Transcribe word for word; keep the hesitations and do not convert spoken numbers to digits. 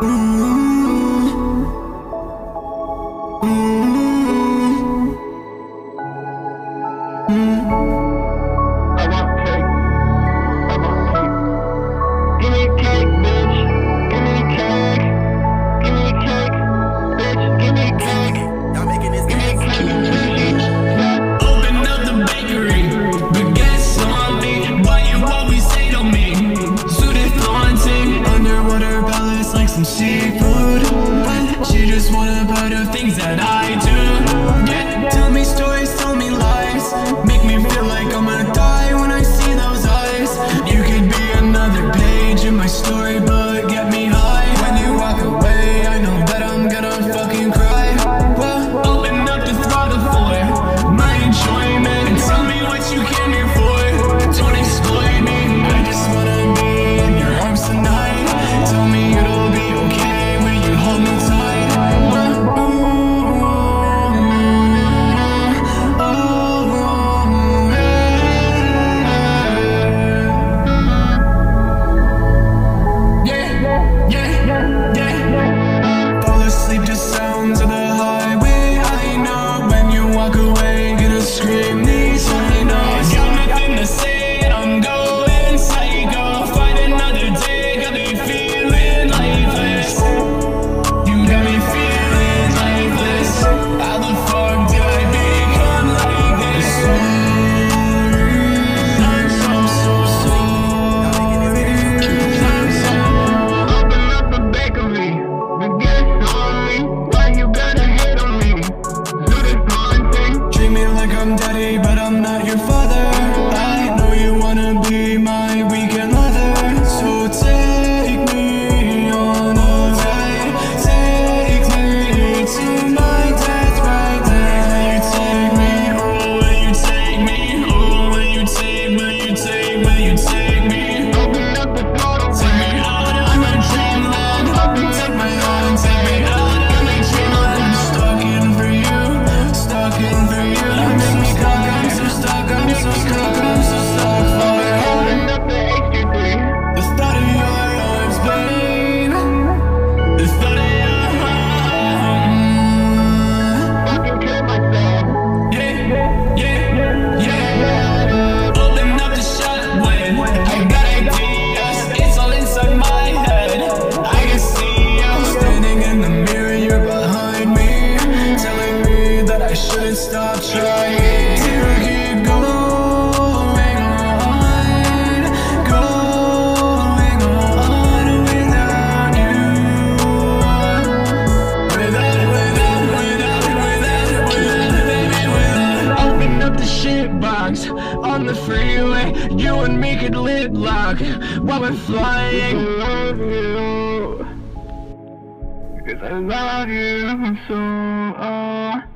Seafood, she just wanna part of things that I do. Yeah, tell me stories, tell me lies, make me feel like I'm gonna die when I see those eyes. You could be another page in my story, but get me high. When you walk away, I know that I'm gonna fucking cry. Well, open up the throttle for my enjoyment and tell me what you came here for. Don't exploit me, I just wanna be in your arms tonight. Tell me it'll be okay when you hold me tight. Oh, oh, yeah, yeah, yeah. Fall asleep to sounds of the highway. I know when you walk away, gonna scream these I know. Got nothing to say, I'm going psycho. Find another day, got me feeling lifeless. You got me feeling lifeless. How the fuck did I become like this? Sorry, I'm so, so sorry. I'm so. Open up the bakery, but get sorry. Why you gotta hate on me? Do this haunting. Treat me like I'm daddy, but I'm not your father. I know you wanna be my weekend lover, so take me on a ride. Take me to my death right there. Will you take me? Oh, will you take me? Oh, will you take, will you take, will you take me? Open up the portal, take me out of my dreamland. Take my hand, take me out of my dreamland. I'm stalking for you, stalking for you. You make me cock, I'm so stuck, I'm so stuck, I'm so stuck for you. Open up the H D three. The thought of your arms, babe. The thought of your arms. Fucking kill myself. Yeah, yeah, yeah. Open up the shotgun. I got ideas. It's all inside my head. I can see you standing in the mirror. You're behind me, telling me that I shouldn't stop trying. To keep going on, going on without you. Without, without, without, without, without, baby, without. Open up the shit box on the freeway. You and me could lip lock while we're flying. I love you, because I love you so. Oh.